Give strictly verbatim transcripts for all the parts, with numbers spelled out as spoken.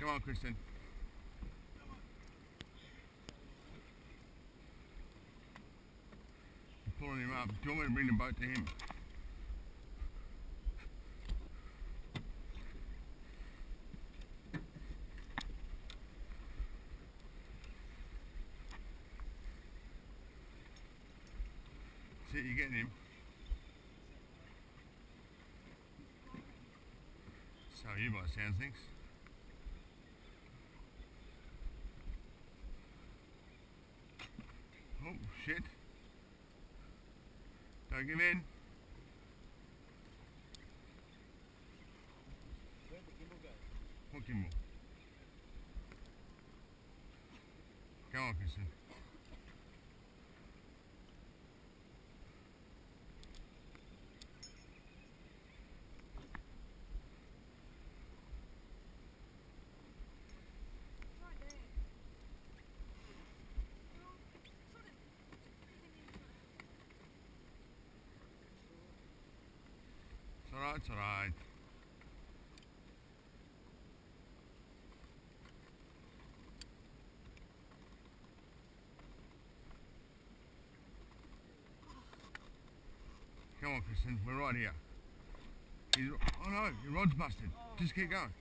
Come on, Kristin. You're pulling him up. Do you want me to bring the boat to him? See, you're getting him. So are you by the sound of things. Oh, shit. Don't give in. Where'd the gimbal go? What gimbal? Go on, Kristin. It's alright, it's alright. Come on, Kristin, we're right here. He's, oh no, your rod's busted. Just keep going.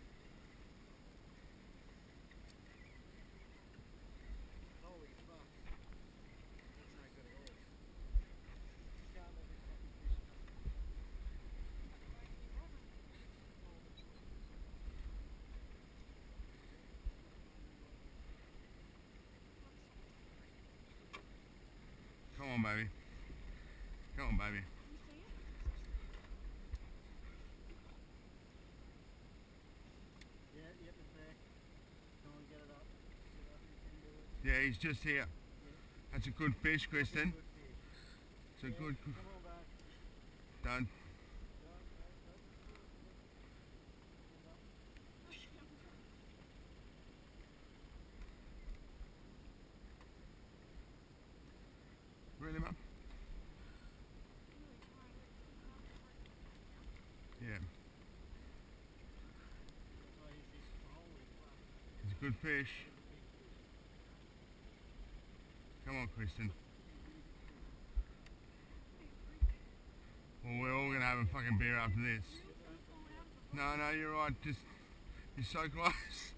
Holy fuck. That's not good at all. Can't let this fucking fish come. Come on, baby. Come on, baby. Yeah, yep, it's there. Come on, get it up. Get it up, you can do it. Yeah, he's just here. Yeah. That's a good fish, Kristin. Good fish. It's a Yeah, good... come on back. Done. Go, go, go. Stand up. Reel him up. Yeah, That's why he fish. Holy fuck. it's a good fish. Come on, Kristin. Well, we're all gonna have a fucking beer after this. No, no, you're right. Just, you're so close.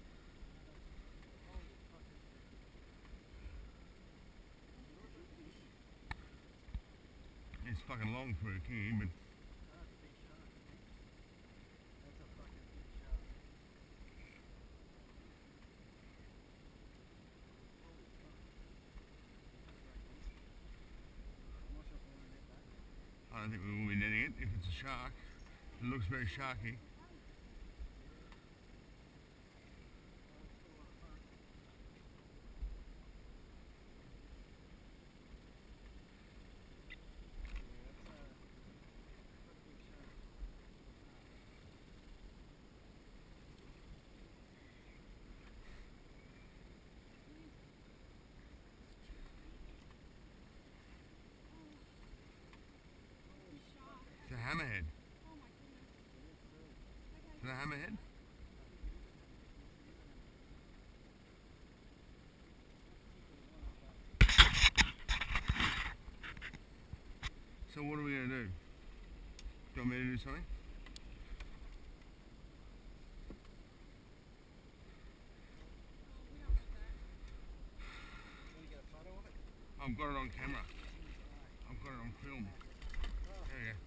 It's fucking long for a king, but That's a big shark. That's a fucking big shark. Holy fuck. I'm not sure if I want to net that. I don't think we will be netting it if it's a shark. It looks very sharky. It's a hammerhead. Is it a hammerhead? So what are we going to do? Do you want me to do something? I've got it on camera. I've got it on film. There you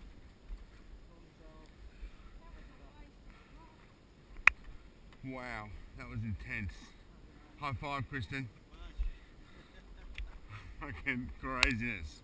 go. Wow, that was intense. High five, Kristin. Fucking craziness.